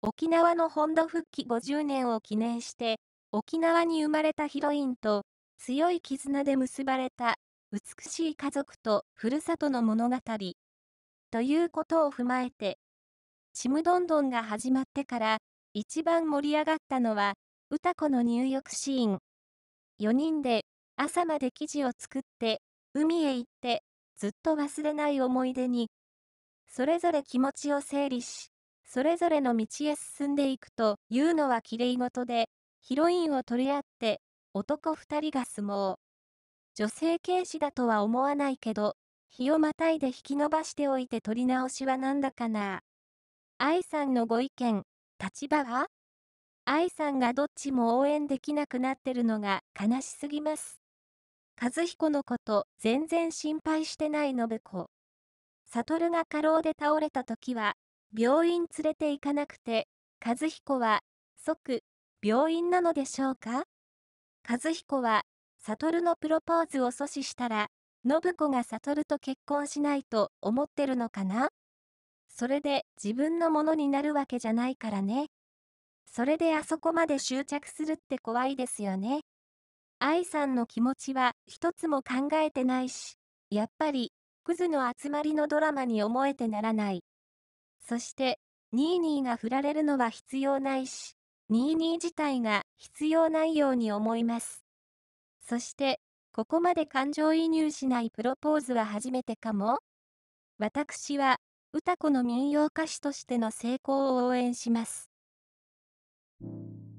沖縄の本土復帰50年を記念して、沖縄に生まれたヒロインと強い絆で結ばれた美しい家族とふるさとの物語ということを踏まえて、ちむどんどんが始まってから一番盛り上がったのは歌子の入浴シーン。4人で朝まで記事を作って海へ行ってずっと忘れない思い出に、それぞれ気持ちを整理し、それぞれの道へ進んでいくというのは綺麗事で、ヒロインを取り合って男2人が相撲。女性軽視だとは思わないけど、日をまたいで引き伸ばしておいて取り直しはなんだかな。愛さんのご意見、立場は？愛さんがどっちも応援できなくなってるのが悲しすぎます。和彦のこと全然心配してない信子。悟が過労で倒れた時は、病院連れて行かなくて、和彦は即病院なのでしょうか？和彦は悟のプロポーズを阻止したら、信子が悟と結婚しないと思ってるのかな？それで自分のものになるわけじゃないからね。それであそこまで執着するって怖いですよね。愛さんの気持ちは一つも考えてないし、やっぱり、クズの集まりのドラマに思えてならない。そして、ニーニーが振られるのは必要ないし、ニーニー自体が必要ないように思います。そして、ここまで感情移入しないプロポーズは初めてかも？私は、歌子の民謡歌手としての成功を応援します。